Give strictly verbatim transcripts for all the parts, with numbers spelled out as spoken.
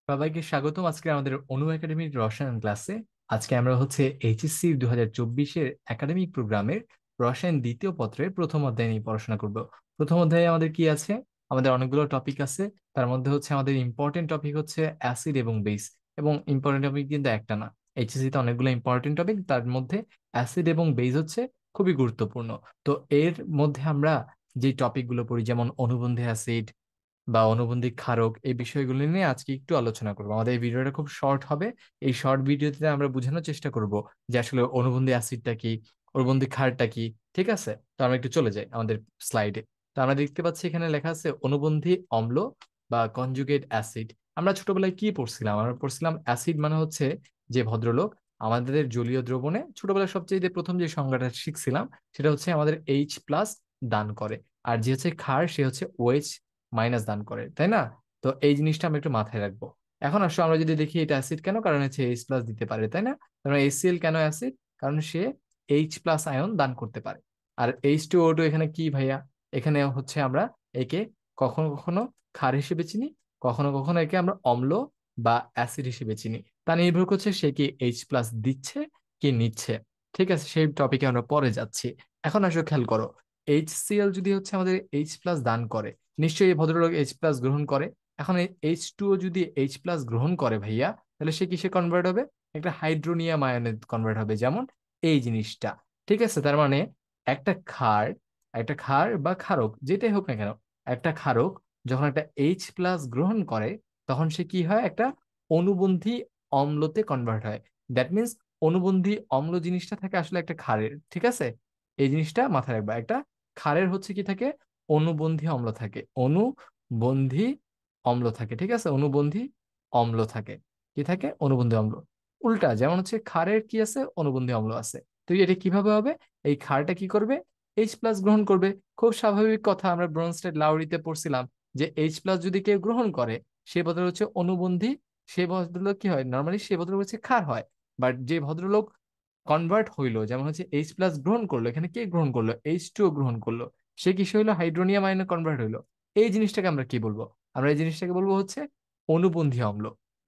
সবাইকে স্বাগতম আজকে আমাদের অনু একাডেমির রসায়ন ক্লাসে। আজকে আমরা হচ্ছে এইচএসসি দু হাজার চব্বিশের একাডেমিক প্রোগ্রামের রসায়ন দ্বিতীয় পত্রের প্রথম অধ্যায় নিয়ে পড়াশোনা করব। প্রথম অধ্যায়ে আমাদের কি আছে? আমাদের অনেকগুলো টপিক আছে। তার মধ্যে হচ্ছে আমাদের ইম্পর্টেন্ট টপিক হচ্ছে অ্যাসিড এবং বেস। এবং ইম্পর্টেন্ট টপিক কিন্তু একটা না, এইচএসসি তে অনেকগুলো ইম্পর্টেন্ট টপিক, তার মধ্যে অ্যাসিড এবং বেস হচ্ছে খুবই গুরুত্বপূর্ণ। তো এর মধ্যে আমরা যে টপিকগুলো পড়ি, যেমন অনুবন্ধী অ্যাসিড বা অনুবন্ধী ক্ষারক, এই বিষয়গুলো নিয়ে আজকে একটু আলোচনা করবো। আমাদের এই ভিডিওটা খুব শর্ট হবে। এই শর্ট ভিডিওতে আমরা বোঝানোর চেষ্টা করব যে আসলে অনুবন্ধী অ্যাসিডটা কি, অনুবন্ধী ক্ষারটা কি। ঠিক আছে, তো আমরা একটু চলে যাই আমাদের স্লাইডে। তো আমরা দেখতে পাচ্ছি এখানে লেখা আছে অনুবন্ধী অম্ল বা কনজুগেট অ্যাসিড। আমরা ছোটবেলায় কি পড়ছিলাম? আমরা পড়ছিলাম অ্যাসিড মানে হচ্ছে যে ভদ্রলোক আমাদের জলীয় দ্রবণে ছোটবেলায় সবচেয়ে প্রথম যে সংজ্ঞাটা শিখছিলাম সেটা হচ্ছে আমাদের এইচ প্লাস দান করে, আর যে হচ্ছে ক্ষার সে হচ্ছে ওএইচ মাইনাস দান করে, তাই না? তো এই জিনিসটা আমরা একটু মাথায় রাখবো। এখন আসলে আমরা যদি দেখি এটা অ্যাসিড কেন, কারণ হচ্ছে এইচ প্লাস দিতে পারে, তাই না? কারণ এইচসিএল কেন অ্যাসিড? কারণ সে এইচ প্লাস আয়ন দান করতে পারে। আর এইচ টু ও টু এখানে কি ভাইয়া? এখানে হচ্ছে আমরা একে কখনো কখনো ক্ষার হিসেবে চিনি, কখনো কখনো একে আমরা অম্ল বা অ্যাসিড হিসেবে চিনি। তা নির্ভর করছে সে কি এইচ প্লাস দিচ্ছে কি নিচ্ছে। ঠিক আছে, সেই টপিকে আমরা পরে যাচ্ছি। এখন আসলে খেয়াল করো, এইচ সি এল যদি হচ্ছে আমাদের এইচ প্লাস দান করে, নিশ্চয়ই এই ভদ্রলোক এইচ প্লাস গ্রহণ করে। এখন এইচ টু ও যদি এইচ প্লাস গ্রহণ করে ভাইয়া, তাহলে সে কিসে কনভার্ট হবে? একটা হাইড্রোনিয়াম আয়নে কনভার্ট হবে, যেমন এই জিনিসটা। ঠিক আছে, তার মানে একটা ক্ষার, একটা ক্ষার বা ক্ষারক যেটাই হোক না কেন, একটা ক্ষারক যখন একটা এইচ প্লাস গ্রহণ করে তখন সে কি হয়? একটা অনুবন্ধী অম্লতে কনভার্ট হয়। দ্যাট মিনস অনুবন্ধী অম্ল জিনিসটা থাকে আসলে একটা ক্ষারের। ঠিক আছে, এই জিনিসটা মাথায় রাখবা। একটা ক্ষারের হচ্ছে কি থাকে? অনুবন্ধী অম্ল থাকে, অনুবন্ধী অম্ল থাকে। ঠিক আছে, অনুবন্ধী অম্ল থাকে। কি থাকে? অনুবন্ধী অম্ল। উল্টা যেমন হচ্ছে ক্ষারের কি আছে? অনুবন্ধী অম্ল আছে। তো এটা কিভাবে হবে? এই ক্ষারটা কি করবে? এইচ প্লাস গ্রহণ করবে। খুব স্বাভাবিক কথা, আমরা ব্রনস্টেড লাউরিতে পড়ছিলাম যে এইচ প্লাস যদি কেউ গ্রহণ করে সে ভদ্রলোক হচ্ছে অনুবন্ধী। সে ভদ্রলোক কি হয়? নর্মালি সে ভদ্রলোক হচ্ছে ক্ষার হয়। বাট যে ভদ্রলোক কনভার্ট হইলো, যেমন হচ্ছে এইচ প্লাস গ্রহণ করলো, এখানে কে গ্রহণ করলো? এইচ টু গ্রহণ করলো। সে কিসে হইলো? হাইড্রোনিয়াম আয়নে কনভার্ট হইলো। এই জিনিসটাকে আমরা কি বলবো? আমরা এই জিনিসটাকে বলবো হচ্ছে অনুবন্ধী অম্ল।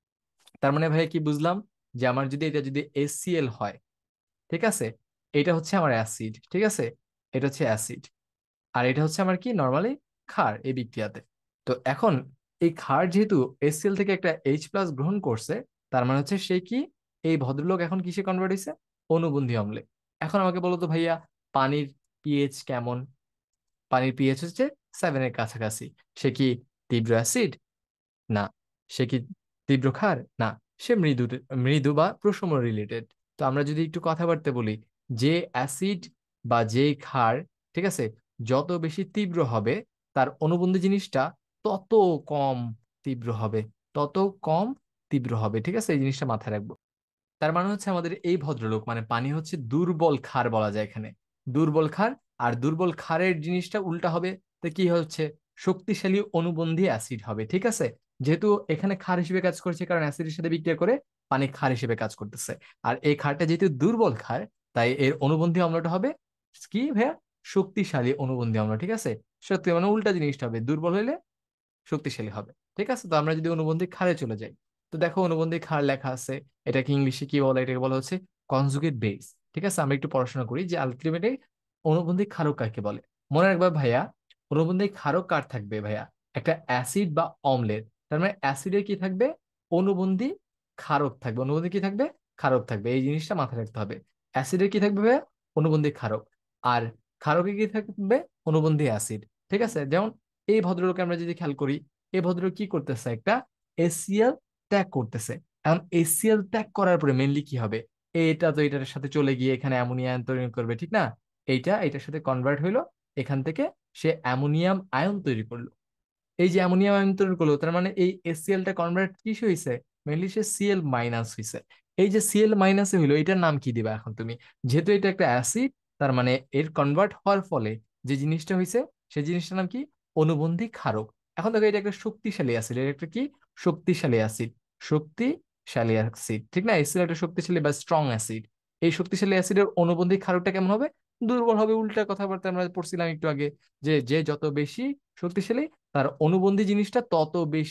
তার মানে ভাই কি বুঝলাম? যে আমার যদি এটা যদি এসিএল হয়, ঠিক আছে, এটা হচ্ছে আমার অ্যাসিড। ঠিক আছে, এটা হচ্ছে অ্যাসিড। আর এটা হচ্ছে আমার কি নর্মালি ক্ষার এই বিক্রিয়াতে। তো এখন এই ক্ষার যেহেতু এসিএল থেকে একটা এইচ প্লাস গ্রহণ করছে, তার মানে হচ্ছে সে কি, এই ভদ্রলোক এখন কিসে কনভার্ট হয়েছে? অনুবন্ধী অম্লে। এখন আমাকে বলো তো ভাইয়া, পানির পিএইচ কেমন? পানির পিএইচ হচ্ছে সেভেনের কাছাকাছি। সে কি তীব্র অ্যাসিড? না। সে কি তীব্র ক্ষার? না। সে মৃদু, মৃদু বা প্রশম রিলেটেড। তো আমরা যদি একটু কথাবার্তা বলি, যে অ্যাসিড বা যে ক্ষার, ঠিক আছে, যত বেশি তীব্র হবে তার অনুবন্ধী জিনিসটা তত কম তীব্র হবে, তত কম তীব্র হবে। ঠিক আছে, এই জিনিসটা মাথায় রাখবো। তার মানে হচ্ছে আমাদের এই ভদ্রলোক মানে পানি হচ্ছে দুর্বল ক্ষার বলা যায় এখানে, দুর্বল ক্ষার। আর দুর্বল ক্ষারের জিনিসটা উল্টা হবে, তো কি হচ্ছে? শক্তিশালী অনুবন্ধী অ্যাসিড হবে। ঠিক আছে, যেহেতু এখানে ক্ষার হিসেবে কাজ করছে কারণ অ্যাসিডের সাথে বিক্রিয়া করে পানি ক্ষার হিসেবে কাজ করতেছে। আর এই ক্ষারটা যেহেতু দুর্বল ক্ষার, তাই এর অনুবন্ধী অম্লটা হবে কি ভাইয়া? শক্তিশালী অনুবন্ধী অম্ল। ঠিক আছে, সত্যি মানে উল্টা জিনিসটা হবে, দুর্বল হইলে শক্তিশালী হবে। ঠিক আছে, তো আমরা যদি অনুবন্ধী ক্ষারে চলে যাই, তো দেখো অনুবন্ধী ক্ষার লেখা আছে। এটাকে ইংলিশে কি বলে? এটাকে বলা হচ্ছে কনজুগেট বেস। ঠিক আছে, আমরা একটু পড়াশোনা করি যে আলটিমেটলি অনুবন্ধী ক্ষারক কাকে বলে। মনে রাখবা ভাইয়া, অনুবন্ধী ক্ষারক কার থাকবে ভাইয়া? একটা অ্যাসিড বা অম্লের। তার মানে অ্যাসিডের কি থাকবে? অনুবন্ধী ক্ষারক থাকবে। অনুবন্ধী কি থাকবে? ক্ষারক থাকবে। এই জিনিসটা মাথায় রাখতে হবে। অ্যাসিডের কি থাকবে ভাইয়া? অনুবন্ধী ক্ষারক। আর ক্ষারকে কি থাকবে? অনুবন্ধী অ্যাসিড। ঠিক আছে, যেমন এই ভদ্রলোকে আমরা যদি খেয়াল করি, এই ভদ্রলোক কি করতেছে? একটা এসিএল ত্যাগ করতেছে। এখন এসিএল ত্যাগ করার পরে মেনলি কি হবে? এটা তো এটার সাথে চলে গিয়ে এখানে অ্যামোনিয়া আয়ন তৈরি করবে, ঠিক না? এইটা এটার সাথে কনভার্ট হইলো, এখান থেকে সে অ্যামোনিয়াম আয়ন তৈরি করলো। এই যে অ্যামোনিয়াম আয়ন তৈরি করলো, তার মানে এই এসিএল টা কনভার্ট কিসে হয়েছে? মেনলি সে সিএল মাইনাস হয়েছে। এই যে সিএল মাইনাস হইলো, এটার নাম কি দিবা এখন তুমি? যেহেতু এটা একটা অ্যাসিড, তার মানে এর কনভার্ট হওয়ার ফলে যে জিনিসটা হয়েছে সেই জিনিসটার নাম কি? অনুবন্ধী ক্ষারক। এখন দেখো এটা একটা শক্তিশালী অ্যাসিড, এটা একটা কি? শক্তিশালী অ্যাসিড। শক্তিশালী অ্যাসিড, ঠিক না? এসিড একটা শক্তিশালী বা স্ট্রং অ্যাসিড। এই শক্তিশালী অ্যাসিডের অনুবন্ধী ক্ষারকটা কেমন হবে? দুর্বল হবে। উল্টা কথাবার্তা আমরা পড়ছিলাম একটু আগে, যে যে যত বেশি শক্তিশালী তার অনুবন্ধী জিনিসটা তত বেশি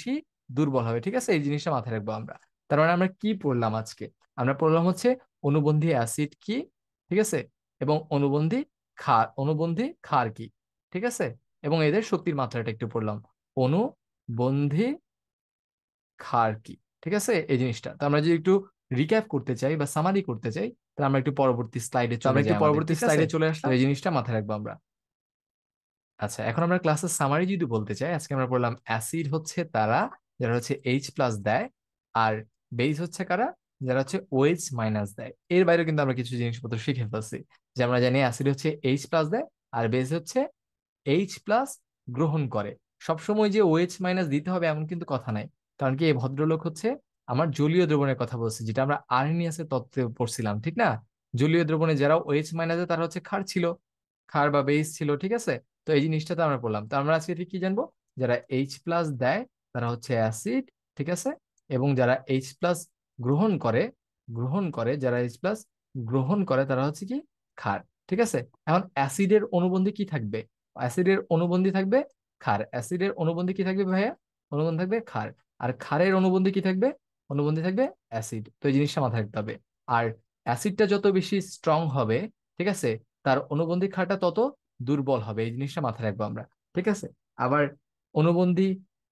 দুর্বল হবে, ঠিক আছে? এই জিনিসটা মাথায় রাখবো আমরা। তার মানে আমরা কি পড়লাম আজকে? আমরা পড়লাম হচ্ছে অণুবন্ধী অ্যাসিড কি, ঠিক আছে, এবং অণুবন্ধী ক্ষার, অণুবন্ধী ক্ষার কি, ঠিক আছে, এবং এদের শক্তির মাত্রাটা একটু পড়লাম। অণুবন্ধী ক্ষার কি, ঠিক আছে, এই জিনিসটা। তো আমরা যদি একটু রিক্যাপ করতে চাই বা সামারি করতে চাই, তাহলে আমরা একটু পরবর্তী স্লাইডে চলে যাই, আমাদের পরবর্তী স্লাইডে চলে আসলাম। এই জিনিসটা মাথায় রাখবো আমরা। আচ্ছা, এখন আমরা ক্লাসের সামারি যদি বলতে চাই, আজকে আমরা বললাম অ্যাসিড হচ্ছে তারা যারা হচ্ছে এইচ প্লাস দেয়, আর বেস হচ্ছে কারা, যারা হচ্ছে ওএইচ মাইনাস দেয়। এর বাইরেও কিন্তু আমরা কিছু জিনিসপত্র শিখে ফেলছি, যে আমরা জানি অ্যাসিড হচ্ছে এইচ প্লাস দেয়, আর বেস হচ্ছে এইচ প্লাস গ্রহণ করে। সবসময় যে ওএইচ মাইনাস দিতে হবে এমন কিন্তু কথা নাই, কারণ কি এই ভদ্রলোক হচ্ছে আমার জলীয় দ্রবণের কথা বলছে, যেটা আমরা আর্হেনিয়াসের তত্ত্বে পড়ছিলাম, ঠিক না? জলীয় দ্রবণে যারা ওএইচ মাইনাস দেয় তারা হচ্ছে ক্ষার ছিল, ক্ষার বা বেস ছিল, ঠিক আছে। তো এই জিনিসটা তো আমরা পড়লাম। তো আমরা আজকে ঠিক কি জানবো? যারা এইচ প্লাস দেয় তারা হচ্ছে অ্যাসিড, ঠিক আছে, এবং যারা এইচ প্লাস গ্রহণ করে, গ্রহণ করে যারা এইচ প্লাস গ্রহণ করে তারা হচ্ছে কি, ক্ষার, ঠিক আছে। এখন অ্যাসিডের অনুবন্ধী কি থাকবে? অ্যাসিডের অনুবন্ধী থাকবে ক্ষার। অ্যাসিডের অনুবন্ধী কি থাকবে ভাইয়া? অনুবন্ধী থাকবে ক্ষার। আর ক্ষারের অনুবন্ধী কি থাকবে? অনুবন্ধী থাকবে অ্যাসিড। তো এই জিনিসটা মাথায় রাখতে হবে। আর অ্যাসিডটা যত বেশি স্ট্রং হবে, ঠিক আছে, তার অনুবন্ধী ক্ষারটা তত দুর্বল হবে, এই জিনিসটা মাথায় রাখবো আমরা, ঠিক আছে। আবার অনুবন্ধী,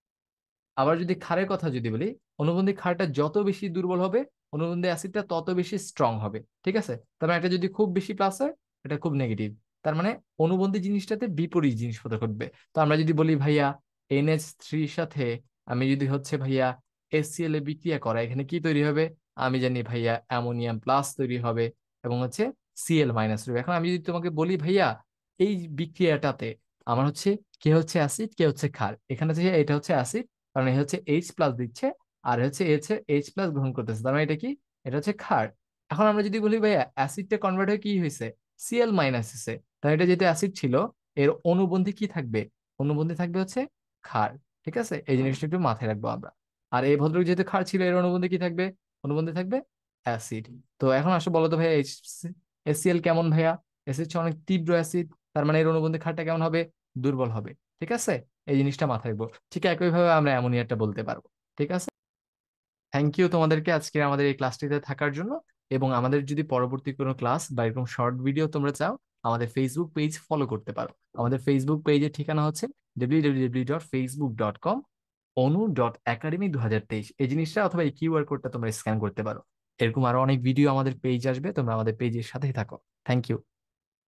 আবার যদি ক্ষারের কথা যদি বলি, অনুবন্ধী ক্ষারটা যত বেশি দুর্বল হবে, অনুবন্ধী অ্যাসিডটা তত বেশি স্ট্রং হবে, ঠিক আছে। তার মানে এটা যদি খুব বেশি প্লাস হয়, এটা খুব নেগেটিভ। তার মানে অনুবন্ধী জিনিসটাতে বিপরীত জিনিসপত্র ঘটবে। তো আমরা যদি বলি ভাইয়া এনএইচ থ্রির সাথে আমি যদি হচ্ছে ভাইয়া এসসিএল এ বিক্রিয়া করা, এখানে কি তৈরি হবে? আমি জানি ভাইয়া অ্যামোনিয়াম প্লাস তৈরি হবে, এবং হচ্ছে সিএল মাইনাস তৈরি হবে। এখন আমি যদি তোমাকে বলি ভাইয়া এই বিক্রিয়াটাতে আমার হচ্ছে কে হচ্ছে অ্যাসিড, কে হচ্ছে ক্ষার, এখানে যে এটা হচ্ছে অ্যাসিড, কারণ এ হচ্ছে এইচ প্লাস দিচ্ছে, আর হচ্ছে এ হচ্ছে এইচ প্লাস গ্রহণ করতেছে, তার মানে এটা কি, এটা হচ্ছে ক্ষার। এখন আমরা যদি বলি ভাইয়া অ্যাসিডটা কনভার্ট হয়ে কি হয়েছে, সিএল মাইনাস হয়েছে, তাহলে এটা যেটা অ্যাসিড ছিল এর অনুবন্ধী কি থাকবে? অনুবন্ধী থাকবে হচ্ছে ক্ষার, ঠিক আছে। এই জিনিসটা একটু মাথায় রাখবো আমরা। আর এই ভদ্রলোক যেহেতু ক্ষার ছিল, এর অনুবন্ধী কি থাকবে? অনুবন্ধী থাকবে অ্যাসিড। তো এখন আসো বলো তো ভাইয়া এইচ এসিএল কেমন ভাইয়া? অ্যাসিড হচ্ছে অনেক তীব্র অ্যাসিড, তার মানে এর অনুবন্ধী ক্ষারটা কেমন হবে? দুর্বল হবে, ঠিক আছে। এই জিনিসটা মাথায় রাখবো। ঠিক একইভাবে আমরা অ্যামোনিয়াটা বলতে পারবো, ঠিক আছে। থ্যাংক ইউ তোমাদেরকে আজকে আমাদের এই ক্লাসটিতে থাকার জন্য। এবং আমাদের যদি পরবর্তী কোনো ক্লাস বা এরকম শর্ট ভিডিও তোমরা চাও, আমাদের ফেসবুক পেজ ফলো করতে পারো। আমাদের ফেসবুক পেজের ঠিকানা হচ্ছে W W W dot Facebook dot com Anu dot academy দু হাজার তেইশ। এই জিনিসটা অথবা এই কিউআর কোডটা তোমরা স্ক্যান করতে পারো। এরকম আরো অনেক ভিডিও আমাদের পেজ আসবে, তোমরা আমাদের পেজের সাথেই থাকো। Thank you.